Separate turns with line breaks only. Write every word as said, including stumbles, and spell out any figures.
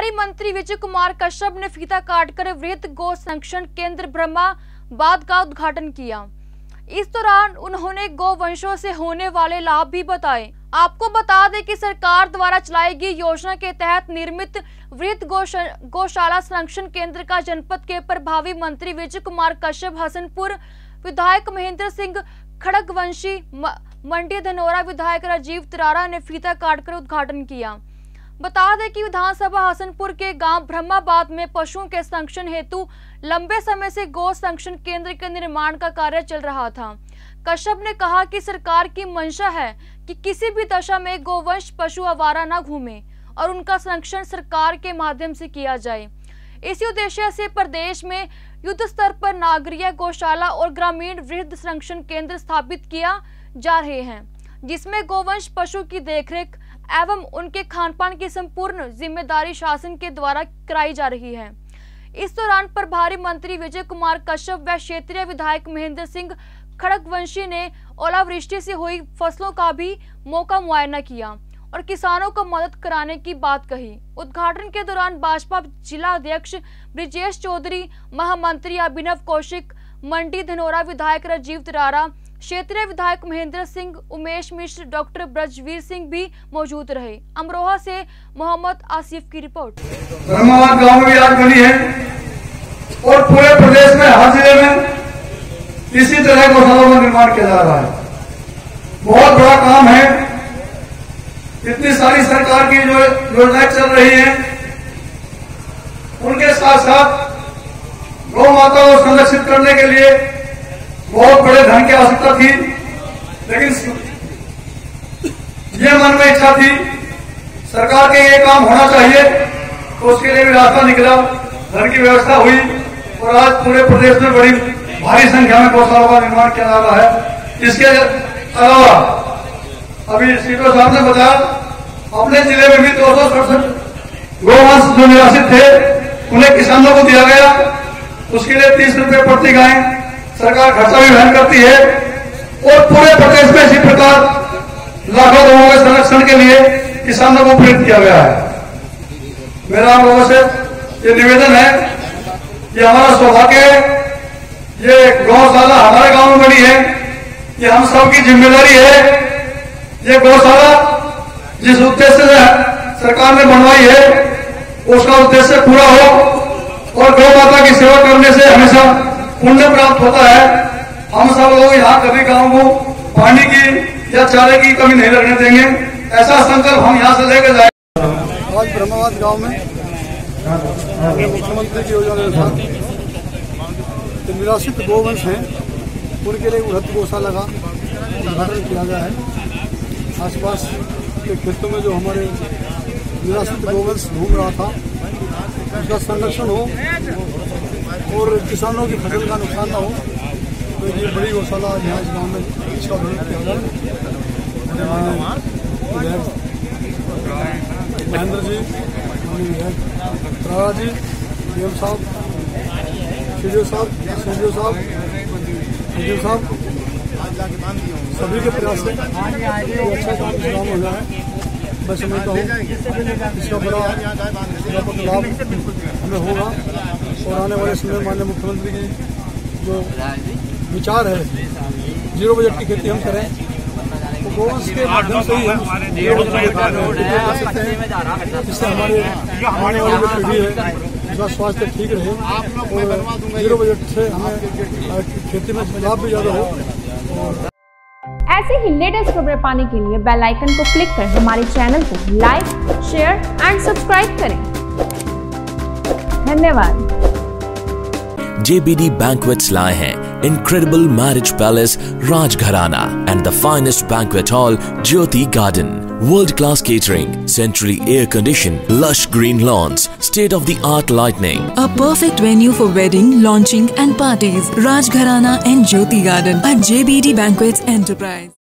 प्रभारी मंत्री विजय कुमार कश्यप ने फीता काटकर वृहद गौ संरक्षण केंद्र ब्रह्माबाद का उद्घाटन किया। इस दौरान उन्होंने गौवंशों से होने वाले लाभ भी बताए। आपको बता दें कि सरकार द्वारा चलाई गई योजना के तहत निर्मित वृहद गौशाला संरक्षण केंद्र का जनपद के प्रभारी मंत्री विजय कुमार कश्यप, हसनपुर विधायक महेंद्र सिंह खड़गवंशी, मंडी धनौरा विधायक राजीव तरारा ने फीता काटकर उद्घाटन किया। बता दें कि विधानसभा हसनपुर के गांव ब्रह्माबाद में पशुओं के संरक्षण हेतु लंबे समय से गौ संरक्षण केंद्र के निर्माण का कार्य चल रहा था। कश्यप ने कहा कि सरकार की मंशा है कि किसी भी दशा में गौवंश पशु आवारा न घूमे और उनका संरक्षण सरकार के माध्यम से किया जाए। इसी उद्देश्य से प्रदेश में युद्ध स्तर पर नागरीय गौशाला और ग्रामीण वृहद संरक्षण केंद्र स्थापित किया जा रहे हैं, जिसमें गौवंश पशु की देखरेख एवं उनके खानपान की संपूर्ण जिम्मेदारी शासन के द्वारा कराई जा रही है। इस दौरान प्रभारी मंत्री विजय कुमार कश्यप व क्षेत्रीय विधायक महेंद्र सिंह खड़गवंशी ने ओलावृष्टि से हुई फसलों का भी मौका मुआयना किया और किसानों को मदद कराने की बात कही। उद्घाटन के दौरान भाजपा जिला अध्यक्ष ब्रिजेश चौधरी, महामंत्री अभिनव कौशिक, मंडी धनौरा विधायक राजीव तरारा, क्षेत्रीय विधायक महेंद्र सिंह, उमेश मिश्र, डॉक्टर ब्रजवीर सिंह भी मौजूद रहे। अमरोहा से मोहम्मद आसिफ की रिपोर्ट।
ब्रह्माबाद गांव में आज बनी है और पूरे प्रदेश में हर जिले में इसी तरह गौशालाओं का निर्माण किया जा रहा है। बहुत बड़ा काम है। इतनी सारी सरकार की जो योजनाएं चल रही हैं, उनके साथ साथ गौ माता को संरक्षित करने के लिए बहुत बड़े धन की आवश्यकता थी, लेकिन ये मन में इच्छा थी सरकार के ये काम होना चाहिए, तो उसके लिए भी रास्ता निकला, धन की व्यवस्था हुई और आज पूरे प्रदेश में बड़ी भारी संख्या में गौशालाओं का निर्माण किया जा रहा है। इसके अलावा अभी सीटो साहब ने बताया अपने जिले में भी दो सौ सड़सठ गौवंश जो निवासित थे उन्हें किसानों को दिया गया। उसके लिए तीस रुपए प्रति गाय सरकार खर्चा भी वहन करती है और पूरे प्रदेश में इसी प्रकार लाखों लोगों के संरक्षण के लिए किसानों को प्रेरित किया गया है। मेरा आप लोगों से ये निवेदन है कि हमारा सौभाग्य है, ये गौशाला हमारे गांव में बनी है, ये हम सबकी जिम्मेदारी है। ये गौशाला जिस उद्देश्य से सरकार ने बनवाई है उसका उद्देश्य पूरा हो और गौ माता की सेवा करने से हमेशा पुण्य प्राप्त होता है। हम सब लोग यहाँ कभी गांव को पानी की या चारे की कमी नहीं लगने देंगे, ऐसा संकल्प हम यहाँ से लेकर जाएंगे।
आज ब्रह्माबाद गांव में मुख्यमंत्री की योजना के अनुसार निराश्रित गौवंश हैं, उनके लिए वृहद गौशाला का उद्घाटन किया गया है। आसपास के खेतों में जो हमारे निराश्रित गौवंश घूम रहा था उसका संरक्षण हो और किसानों की फसल का नुकसान न हो, तो ये बड़ी गौशाला यहाँ इस गाँव में इसका उद्घाटन किया गया। महेंद्र जी, तरारा जी, डीएम साहब, सीडीओ साहब, सीडीओ साहब, सीडीओ साहब, सभी के प्रयास से अच्छा काम इस गाँव में हो है। मैं समझता हूँ इसका बड़ा लाभ हमें होगा और आने वाले समय में माननीय मुख्यमंत्री की जो विचार है जीरो बजट की खेती हम करें, तो गौवंश के माध्यम से ही हम जिससे हमारे आने वाली जो पीढ़ी है उसका स्वास्थ्य ठीक रहे और जीरो बजट से हमें खेती में लाभ भी ज्यादा हो।
ऐसे ही लेटेस्ट खबरें पाने के लिए बेल आइकन को क्लिक कर हमारे चैनल को लाइक, शेयर एंड सब्सक्राइब करें। धन्यवाद।
J B D Banquets लाए हैं Incredible Marriage Palace Rajgharana and the finest banquet hall Jyoti Garden. World-class catering, centrally air-conditioned, lush green lawns, state-of-the-art lighting.
A perfect venue for wedding, launching and parties. Rajgharana and Jyoti Garden at J B D Banquets Enterprise.